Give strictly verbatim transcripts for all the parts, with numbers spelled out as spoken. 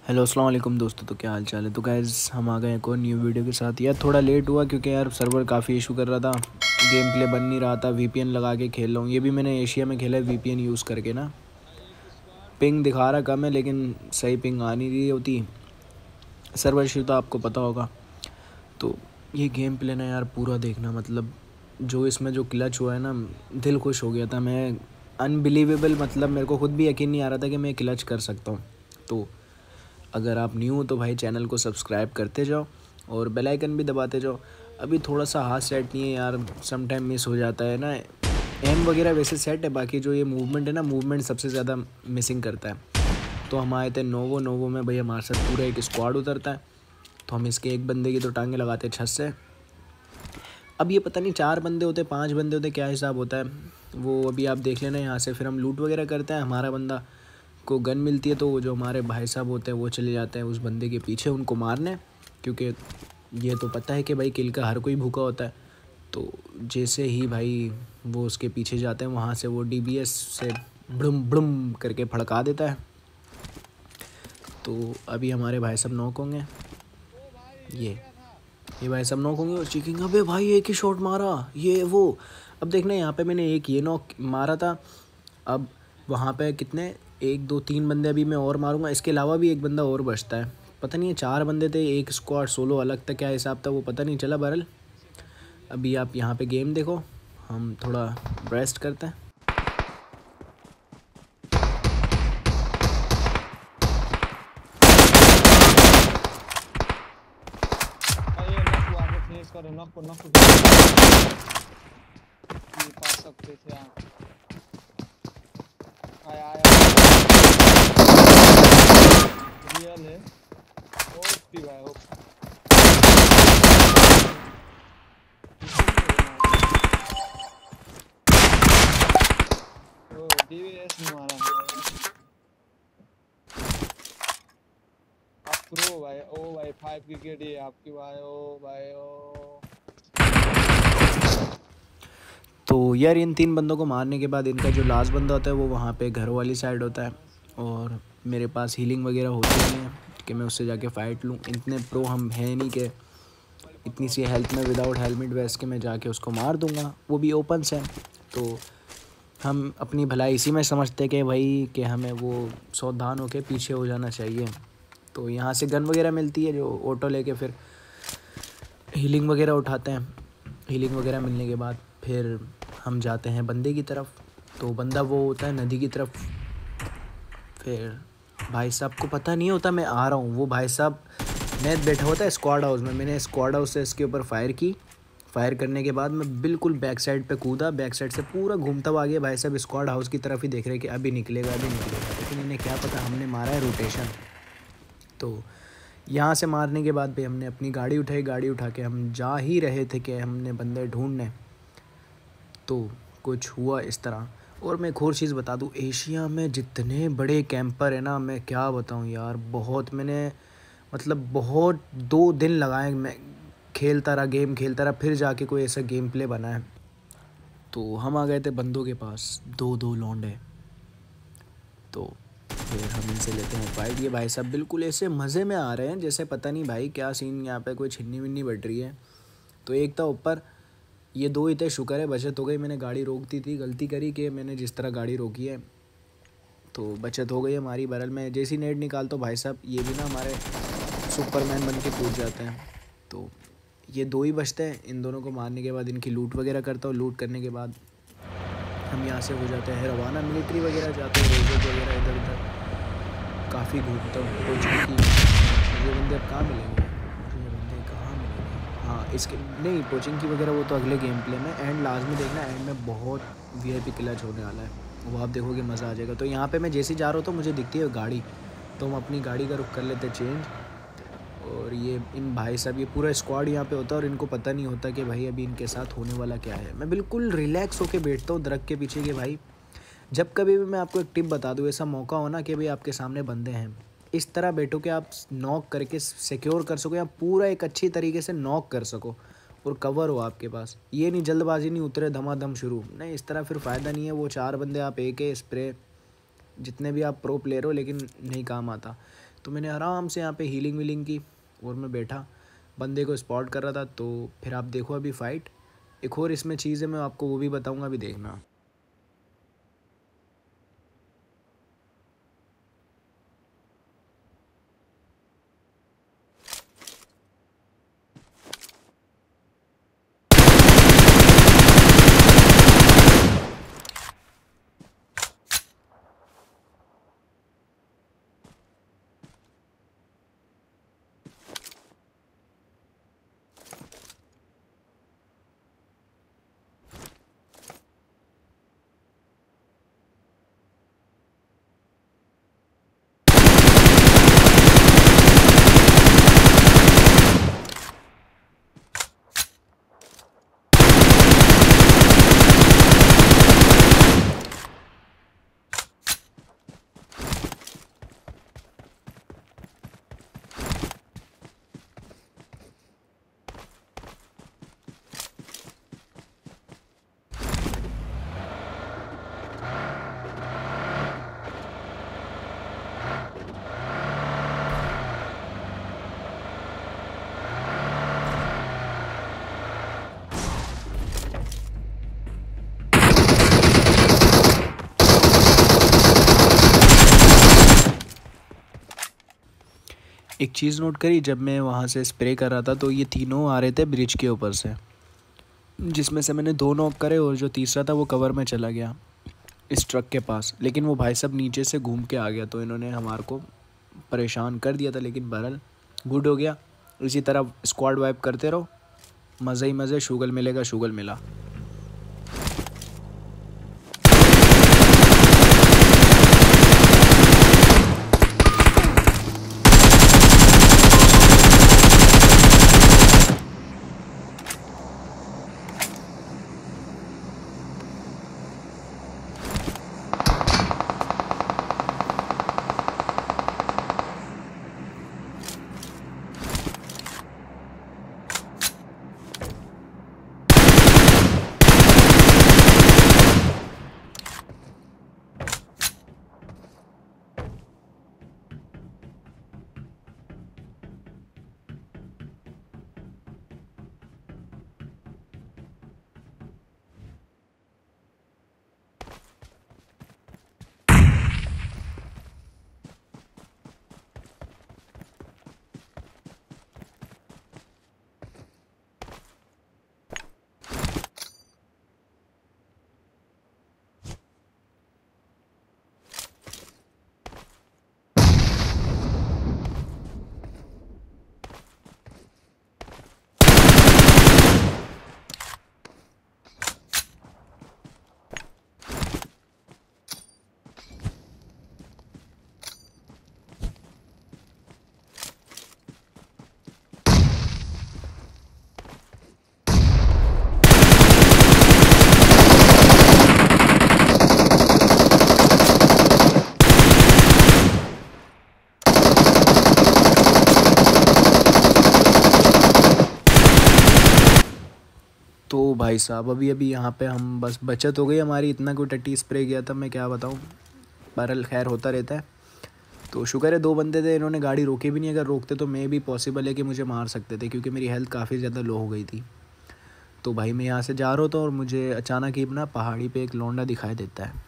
Hello अस्सलाम वालेकुम दोस्तों। तो क्या हाल चाल है। तो गाइज़ हम आ गए एक और न्यू वीडियो के साथ। यार थोड़ा लेट हुआ क्योंकि यार सर्वर काफ़ी इशू कर रहा था, गेम प्ले बन नहीं रहा था। वीपीएन लगा के खेल रहा हूँ, ये भी मैंने एशिया में खेला है वीपीएन यूज़ करके ना। पिंग दिखा रहा कम है लेकिन सही पिंग आ नहीं रही होती, सर्वर इशू तो आपको पता होगा। तो ये गेम प्ले ना यार पूरा देखना, मतलब जो इसमें जो क्लच हुआ है ना, दिल खुश हो गया था मैं। अनबिलीवेबल, मतलब मेरे को खुद भी यकीन नहीं आ रहा था कि मैं क्लच कर सकता हूँ। तो अगर आप न्यू हो तो भाई चैनल को सब्सक्राइब करते जाओ और बेल आइकन भी दबाते जाओ। अभी थोड़ा सा हाथ सेट नहीं है यार, सम टाइम मिस हो जाता है ना। एम वगैरह वैसे सेट है, बाकी जो ये मूवमेंट है ना, मूवमेंट सबसे ज़्यादा मिसिंग करता है। तो हम आए थे नोवो नोवो में, भाई हमारे साथ पूरा एक स्क्वाड उतरता है, तो हम इसके एक बंदे की तो टांगे लगाते छत से। अब ये पता नहीं चार बंदे होते पांच बंदे होते क्या हिसाब होता है वो, अभी आप देख लेना यहाँ से। फिर हम लूट वगैरह करते हैं, हमारा बंदा को गन मिलती है तो वो जो हमारे भाई साहब होते हैं वो चले जाते हैं उस बंदे के पीछे उनको मारने, क्योंकि ये तो पता है कि भाई किल का हर कोई भूखा होता है। तो जैसे ही भाई वो उसके पीछे जाते हैं, वहाँ से वो डीबीएस से ब्डुम ब्डुम करके फड़का देता है। तो अभी हमारे भाई साहब नॉक होंगे, ये ये भाई साहब नॉक होंगे और चीखेंगे अबे भाई एक ही शॉट मारा ये वो। अब देखना यहाँ पे मैंने एक ये नॉक मारा था, अब वहाँ पे कितने एक दो तीन बंदे अभी मैं और मारूंगा, इसके अलावा भी एक बंदा और बचता है। पता नहीं है चार बंदे थे, एक स्क्वाड सोलो अलग था, क्या हिसाब था वो पता नहीं चला। बहरल अभी आप यहाँ पे गेम देखो, हम थोड़ा रेस्ट करते हैं। करो नॉक को नॉक को ये पा सकते थे आप। आया आया रियल है ओपी भाई ओप ओ डीवीएस में मारा है आप प्रो भाई। ओ भाई फाइव की केडी है आपकी भाई। ओ भाई ओ तो यार इन तीन बंदों को मारने के बाद इनका जो लास्ट बंदा होता है वो वहाँ पे घर वाली साइड होता है, और मेरे पास हीलिंग वगैरह होती नहीं है कि मैं उससे जाके फ़ाइट लूँ। इतने प्रो हम हैं नहीं कि इतनी सी हेल्थ में विदाउट हेलमेट वेस्ट के मैं जाके उसको मार दूँगा, वो भी ओपन से। तो हम अपनी भलाई इसी में समझते कि भाई कि हमें वो सावधान होकर पीछे हो जाना चाहिए। तो यहाँ से गन वगैरह मिलती है जो ऑटो लेके फिर हीलिंग वगैरह उठाते हैं। हीलिंग वगैरह मिलने के बाद फिर हम जाते हैं बंदे की तरफ। तो बंदा वो होता है नदी की तरफ। फिर भाई साहब को पता नहीं होता मैं आ रहा हूँ, वो भाई साहब मैं बैठा होता है स्क्वाड हाउस में, मैंने स्क्वाड हाउस से इसके ऊपर फायर की। फायर करने के बाद मैं बिल्कुल बैक साइड पे कूदा, बैक साइड से पूरा घूमता हुआ आ गया। भाई साहब स्क्वाड हाउस की तरफ ही देख रहे कि अभी निकलेगा अभी निकलेगा, लेकिन इन्हें क्या पता हमने मारा है रोटेशन। तो यहाँ से मारने के बाद भी हमने अपनी गाड़ी उठाई, गाड़ी उठा के हम जा ही रहे थे कि हमने बंदे ढूंढने, तो कुछ हुआ इस तरह। और मैं एक और चीज़ बता दूँ, एशिया में जितने बड़े कैंपर है ना, मैं क्या बताऊँ यार, बहुत मैंने मतलब बहुत दो दिन लगाए मैं खेलता रहा, गेम खेलता रहा, फिर जाके कोई ऐसा गेम प्ले बना है। तो हम आ गए थे बंदों के पास, दो दो लौंडे। तो फिर हम इनसे लेते हैं फाइट। ये भाई साहब बिल्कुल ऐसे मज़े में आ रहे हैं जैसे पता नहीं भाई क्या सीन, यहाँ पे कोई छिन्नी विन्नी बढ़ रही है। तो एक था ऊपर, ये दो ही थे, शुक्र है बचत हो गई। मैंने गाड़ी रोक दी थी, गलती करी कि मैंने जिस तरह गाड़ी रोकी है, तो बचत हो गई हमारी। बरल में जैसी नेट निकालता हूँ भाई साहब ये भी ना हमारे सुपरमैन बन के कूद जाते हैं। तो ये दो ही बचते हैं, इन दोनों को मारने के बाद इनकी लूट वगैरह करता हूँ। लूट करने के बाद हम यहाँ से हो जाते हैं रवाना, मिलिट्री वगैरह जाते हैं, रेलवे वगैरह इधर उधर काफ़ी घूमता हूँ। कुछ की मुझे बंदे अब कहाँ मिलेंगे, मुझे बंदे कहाँ मिलेंगे। हाँ इसके नहीं, कोचिंग की वगैरह वो तो अगले गेम प्ले में, एंड लास्ट में देखना, एंड में बहुत वीआईपी क्लच होने वाला है, वो आप देखोगे मज़ा आ जाएगा। तो यहाँ पे मैं जैसे ही जा रहा हूँ तो मुझे दिखती है गाड़ी, तो हम अपनी गाड़ी का रुख कर लेते चेंज। और ये इन भाई साहब ये पूरा स्क्वाड यहाँ पे होता है और इनको पता नहीं होता कि भाई अभी इनके साथ होने वाला क्या है। मैं बिल्कुल रिलैक्स होके बैठता हूँ दरख्त के पीछे कि भाई जब कभी भी मैं आपको एक टिप बता दूँ, ऐसा मौका हो ना कि भाई आपके सामने बंदे हैं, इस तरह बैठो कि आप नॉक करके सिक्योर कर सको, या पूरा एक अच्छी तरीके से नॉक कर सको और कवर हो आपके पास। ये नहीं जल्दबाजी नहीं उतरे धमाधम शुरू, नहीं इस तरह फिर फ़ायदा नहीं है। वो चार बंदे आप एक स्प्रे जितने भी आप प्रो प्लेयर हो लेकिन नहीं काम आता। तो मैंने आराम से यहाँ पे हीलिंग वीलिंग की और मैं बैठा बंदे को स्पॉट कर रहा था। तो फिर आप देखो अभी फ़ाइट। एक और इसमें चीज़ है, मैं आपको वो भी बताऊँगा, अभी देखना। एक चीज़ नोट करी, जब मैं वहाँ से स्प्रे कर रहा था तो ये तीनों आ रहे थे ब्रिज के ऊपर से, जिसमें से मैंने दो नॉक करे और जो तीसरा था वो कवर में चला गया इस ट्रक के पास। लेकिन वो भाई साहब नीचे से घूम के आ गया, तो इन्होंने हमारे को परेशान कर दिया था। लेकिन बहरहाल गुड हो गया। इसी तरह स्क्वाड वाइप करते रहो, मज़े ही मज़े। शुगल मिलेगा, शुगल मिला। तो भाई साहब अभी अभी यहाँ पे हम बस बचत हो गई हमारी। इतना कोई टट्टी स्प्रे किया था, मैं क्या बताऊँ। बहरहाल खैर होता रहता है। तो शुक्र है दो बंदे थे, इन्होंने गाड़ी रोकी भी नहीं। अगर रोकते तो मैं भी पॉसिबल है कि मुझे मार सकते थे, क्योंकि मेरी हेल्थ काफ़ी ज़्यादा लो हो गई थी। तो भाई मैं यहाँ से जा रहा था और मुझे अचानक ही ना पहाड़ी पे एक लौंडा दिखाई देता है।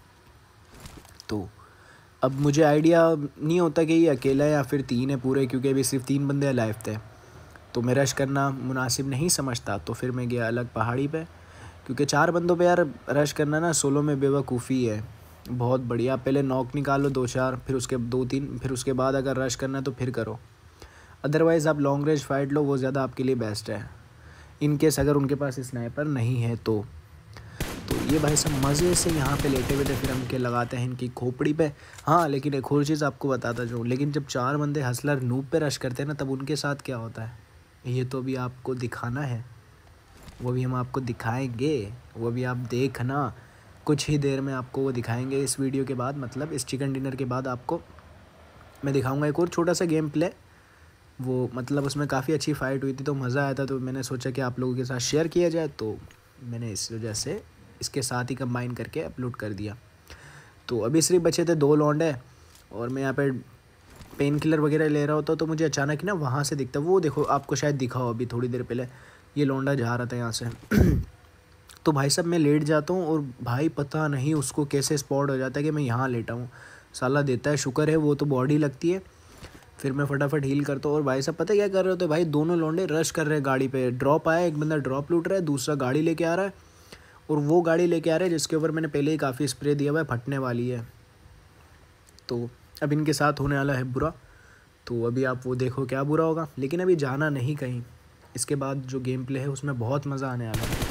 तो अब मुझे आइडिया नहीं होता कि ये अकेला है या फिर तीन है पूरे, क्योंकि अभी सिर्फ तीन बंदे अलाइव थे। तो मैं रश करना मुनासिब नहीं समझता, तो फिर मैं गया अलग पहाड़ी पे, क्योंकि चार बंदों पे यार रश करना ना सोलो में बेवकूफ़ी है। बहुत बढ़िया, पहले नॉक निकालो दो चार, फिर उसके दो तीन, फिर उसके बाद अगर रश करना है तो फिर करो। अदरवाइज़ आप लॉन्ग रेंज फाइट लो, वो ज़्यादा आपके लिए बेस्ट है, इन केस अगर उनके पास स्नाइपर नहीं है तो। तो ये भाई सब मज़े से यहाँ पे लेटे बैठे फिर हम के लगाते हैं इनकी खोपड़ी पे। हाँ लेकिन एक और चीज़ आपको बताता जो, लेकिन जब चार बंदे हसलर नूब पे रश करते हैं ना, तब उनके साथ क्या होता है ये तो अभी आपको दिखाना है। वो भी हम आपको दिखाएंगे, वो भी आप देखना। कुछ ही देर में आपको वो दिखाएंगे इस वीडियो के बाद, मतलब इस चिकन डिनर के बाद आपको मैं दिखाऊंगा एक और छोटा सा गेम प्ले। वो मतलब उसमें काफ़ी अच्छी फ़ाइट हुई थी, तो मज़ा आया था। तो मैंने सोचा कि आप लोगों के साथ शेयर किया जाए, तो मैंने इस वजह से इसके साथ ही कंबाइन करके अपलोड कर दिया। तो अभी सिर्फ बचे थे दो लौंडे और मैं यहाँ पे पेन किलर वगैरह ले रहा होता तो मुझे अचानक ना वहाँ से दिखता, वो देखो आपको शायद दिखा हो अभी थोड़ी देर पहले, ये लौंडा जा रहा था यहाँ से। तो भाई साहब मैं लेट जाता हूँ और भाई पता नहीं उसको कैसे स्पॉट हो जाता है कि मैं यहाँ लेटा हूँ। साला देता है, शुक्र है वो तो बॉडी लगती है। फिर मैं फटाफट हील करता हूँ और भाई साहब पता क्या कर रहे होते भाई, दोनों लौंडे रश कर रहे हैं गाड़ी पे। ड्रॉप आया, एक बंदा ड्रॉप लूट रहा है, दूसरा गाड़ी लेके आ रहा है, और वो गाड़ी लेके आ रहा है जिसके ऊपर मैंने पहले ही काफ़ी स्प्रे दिया हुआ है, फटने वाली है। तो अब इनके साथ होने वाला है बुरा। तो अभी आप वो देखो क्या बुरा होगा, लेकिन अभी जाना नहीं कहीं। इसके बाद जो गेम प्ले है उसमें बहुत मज़ा आने वाला है।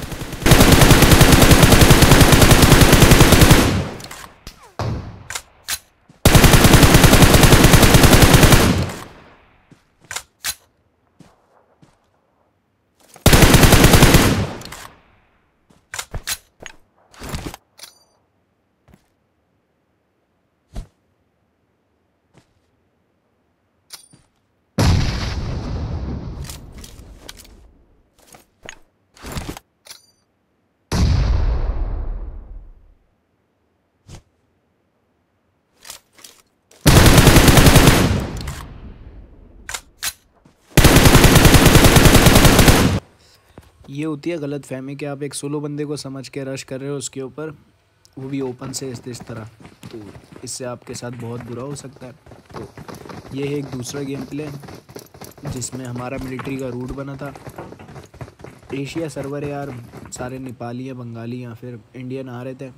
ये होती है गलत फहमी कि आप एक सोलो बंदे को समझ के रश कर रहे हो उसके ऊपर, वो भी ओपन से इस इस तरह, तो इससे आपके साथ बहुत बुरा हो सकता है। तो ये है एक दूसरा गेम प्ले जिसमें हमारा मिलिट्री का रूट बना था। एशिया सर्वर है यार, सारे नेपाली या बंगाली या फिर इंडियन आ रहे थे।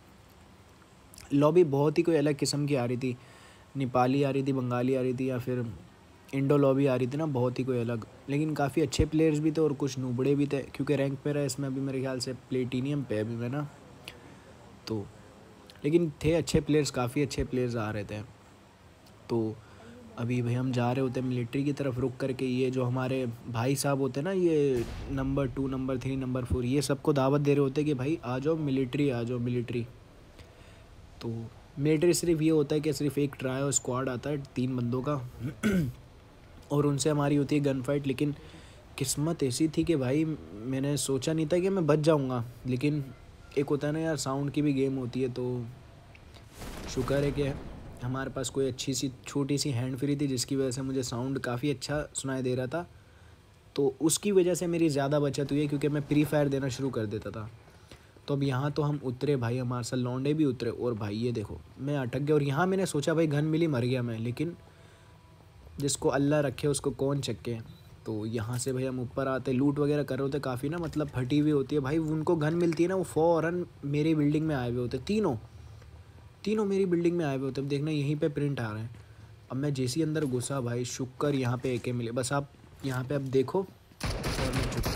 लॉबी बहुत ही कोई अलग किस्म की आ रही थी, नेपाली आ रही थी, बंगाली आ रही थी, या फिर इंडो लॉबी आ रही थी ना, बहुत ही कोई अलग। लेकिन काफ़ी अच्छे प्लेयर्स भी थे और कुछ नूबड़े भी थे, क्योंकि रैंक पे रहा इसमें अभी मेरे ख्याल से प्लेटिनियम पे अभी मैं ना, तो लेकिन थे अच्छे प्लेयर्स, काफ़ी अच्छे प्लेयर्स आ रहे थे। तो अभी भाई हम जा रहे होते हैं मिलिट्री की तरफ रुक करके। ये जो हमारे भाई साहब होते हैं ना, ये number two, number three, number four, ये सबको दावत दे रहे होते हैं कि भाई आ जाओ मिलिट्री, आ जाओ मिलिट्री। तो मिलिट्री सिर्फ ये होता है कि सिर्फ एक ट्रायो स्क्वाड आता है तीन बंदों का और उनसे हमारी होती है गन फाइट। लेकिन किस्मत ऐसी थी कि भाई मैंने सोचा नहीं था कि मैं बच जाऊंगा, लेकिन एक होता है ना यार, साउंड की भी गेम होती है। तो शुक्र है कि हमारे पास कोई अच्छी सी छोटी सी हैंड फ्री थी, जिसकी वजह से मुझे साउंड काफ़ी अच्छा सुनाई दे रहा था। तो उसकी वजह से मेरी ज़्यादा बचत हुई है, क्योंकि मैं प्री फायर देना शुरू कर देता था। तो अब यहाँ तो हम उतरे भाई, हमारे साथ लौंडे भी उतरे, और भाई ये देखो मैं अटक गया। और यहाँ मैंने सोचा भाई गन मिली, मर गया मैं, लेकिन जिसको अल्लाह रखे उसको कौन चक्के। तो यहाँ से भाई हम ऊपर आते, लूट वगैरह कर रहे होते, काफ़ी ना मतलब फटी हुई होती है भाई। उनको गन मिलती है ना, वो फ़ौरन मेरी बिल्डिंग में आए हुए होते, तीनों तीनों मेरी बिल्डिंग में आए हुए होते। अब देखना यहीं पे प्रिंट आ रहे हैं। अब मैं जैसे ही अंदर घुसा भाई, शुक्र यहाँ पे एके मिले। बस आप यहाँ पे अब देखो और मैं चुप।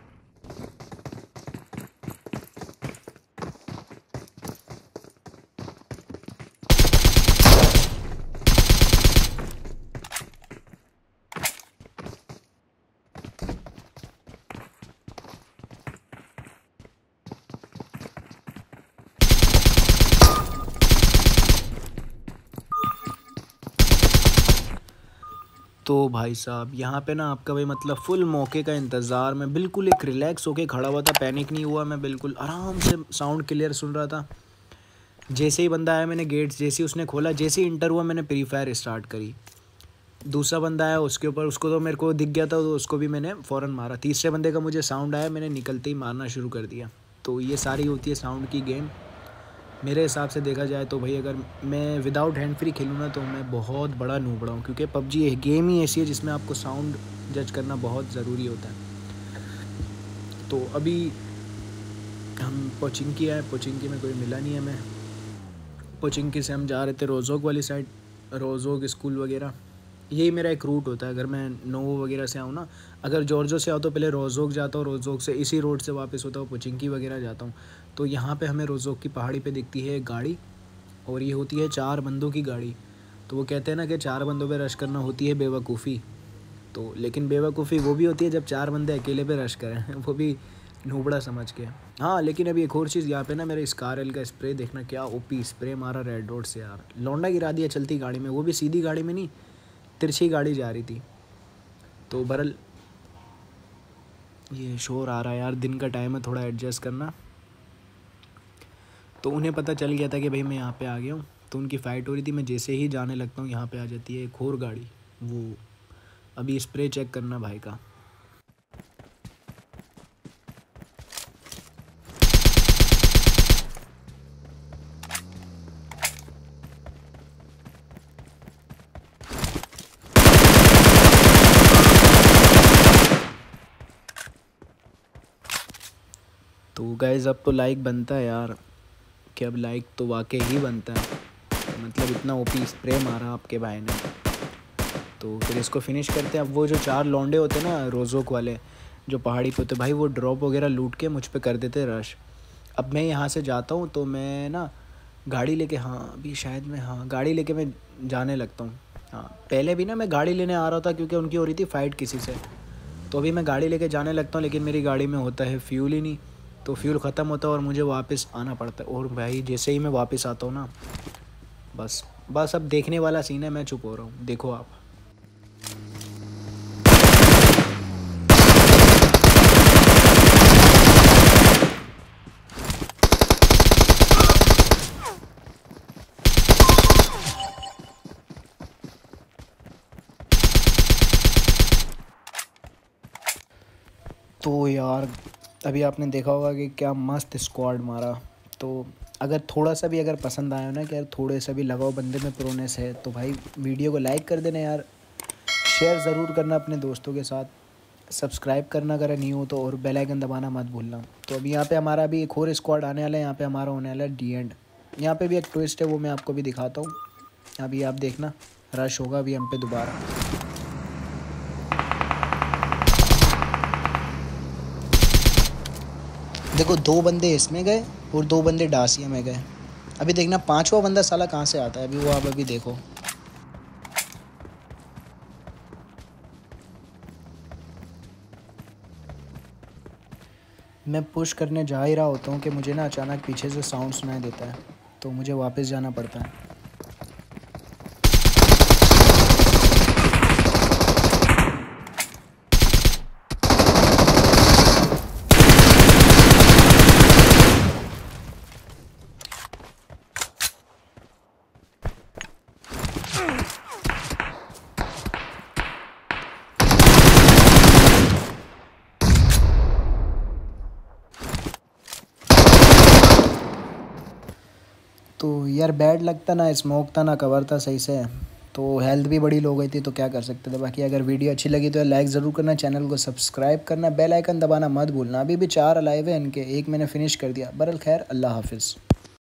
तो भाई साहब यहाँ पे ना आपका भाई मतलब फुल मौके का इंतज़ार, मैं बिल्कुल एक रिलैक्स होके खड़ा हुआ था, पैनिक नहीं हुआ, मैं बिल्कुल आराम से साउंड क्लियर सुन रहा था। जैसे ही बंदा आया मैंने गेट्स जैसे ही उसने खोला, जैसे ही इंटर हुआ मैंने प्री फायर स्टार्ट करी। दूसरा बंदा आया उसके ऊपर, उसको तो मेरे को दिख गया था, तो उसको भी मैंने फ़ौरन मारा। तीसरे बंदे का मुझे साउंड आया, मैंने निकलते ही मारना शुरू कर दिया। तो ये सारी होती है साउंड की गेम। मेरे हिसाब से देखा जाए तो भाई अगर मैं विदाउट हैंड फ्री खेलूँ ना, तो मैं बहुत बड़ा नूबड़ा हूँ, क्योंकि पबजी एक गेम ही ऐसी है जिसमें आपको साउंड जज करना बहुत ज़रूरी होता है। तो अभी हम पोचिंकी आए, पोचिंकी में कोई मिला नहीं है। मैं पोचिंकी से हम जा रहे थे रोज़ोक वाली साइड, रोज़ोक स्कूल वगैरह, यही मेरा एक रूट होता है। अगर मैं नोवो वगैरह से आऊँ ना, अगर जॉर्जो से आओ तो पहले रोज़ोक जाता हूँ, रोज़ोक से इसी रोड से वापस होता हूँ पोचिंकी वगैरह जाता हूँ। तो यहाँ पे हमें रोज़ोक की पहाड़ी पे दिखती है एक गाड़ी, और ये होती है चार बंदों की गाड़ी। तो वो कहते हैं ना कि चार बंदों पे रश करना होती है बेवकूफ़ी। तो लेकिन बेवकूफ़ी वो भी होती है जब चार बंदे अकेले पे रश करें वो भी नूबड़ा समझ के। हाँ लेकिन अभी एक और चीज़ यहाँ पे ना, मेरे स्कारएल का स्प्रे देखना, क्या ओपी स्प्रे मारा रेड डॉट से यार। लौंडा गिरा दिया चलती गाड़ी में, वो भी सीधी गाड़ी में नहीं, तिरछी गाड़ी जा रही थी। तो बहरल ये शोर आ रहा है यार, दिन का टाइम है, थोड़ा एडजस्ट करना। तो उन्हें पता चल गया था कि भाई मैं यहाँ पे आ गया हूँ। तो उनकी फ़ाइट हो रही थी। मैं जैसे ही जाने लगता हूँ यहाँ पे आ जाती है एक और गाड़ी। वो अभी स्प्रे चेक करना भाई का। तो गाइज़ अब तो लाइक बनता है यार, कि अब लाइक तो वाकई ही बनता है। मतलब इतना ओपी स्प्रे मारा आपके भाई ने। तो फिर इसको फिनिश करते हैं। अब वो जो चार लौंडे होते हैं ना रोज़ोक वाले, जो पहाड़ी पे होते भाई, वो ड्रॉप वगैरह लूट के मुझ पे कर देते रश। अब मैं यहाँ से जाता हूँ तो मैं ना गाड़ी लेके, हाँ अभी शायद मैं, हाँ गाड़ी लेके मैं जाने लगता हूँ। हाँ पहले भी ना मैं गाड़ी लेने आ रहा था क्योंकि उनकी हो रही थी फ़ाइट किसी से। तो अभी मैं गाड़ी लेके जाने लगता हूँ, लेकिन मेरी गाड़ी में होता है फ्यूल ही नहीं। तो फ्यूल ख़त्म होता है और मुझे वापस आना पड़ता है। और भाई जैसे ही मैं वापस आता हूँ ना, बस बस अब देखने वाला सीन है। मैं चुप हो रहा हूँ, देखो आप। तो यार अभी आपने देखा होगा कि क्या मस्त स्क्वाड मारा। तो अगर थोड़ा सा भी अगर पसंद आया ना कि यार थोड़े सा भी लगाओ बंदे में प्रोनेस है, तो भाई वीडियो को लाइक कर देना यार, शेयर ज़रूर करना अपने दोस्तों के साथ, सब्सक्राइब करना अगर नहीं हो तो, और बेल आइकन दबाना मत भूलना। तो अभी यहाँ पे हमारा भी एक और स्क्वाड आने वाला है। यहाँ पे हमारा होने वाला है डी एंड। यहाँ पे भी एक ट्विस्ट है, वो मैं आपको भी दिखाता हूँ। अभी आप देखना रश होगा अभी हम पे दोबारा। देखो दो बंदे इसमें गए और दो बंदे डासिया में गए। अभी देखना पांचवा बंदा साला कहाँ से आता है, अभी वो आप अभी देखो। मैं पुश करने जा ही रहा होता हूँ कि मुझे ना अचानक पीछे से साउंड सुनाई देता है, तो मुझे वापस जाना पड़ता है। तो यार बैड लगता ना, स्मोक था ना कवर था सही से, तो हेल्थ भी बड़ी लो गई थी, तो क्या कर सकते थे। बाकी अगर वीडियो अच्छी लगी तो लाइक ज़रूर करना, चैनल को सब्सक्राइब करना, बेल आइकन दबाना मत भूलना। अभी भी चार अलाइव है इनके, एक मैंने फिनिश कर दिया। बहरहाल खैर, अल्लाह हाफिज़।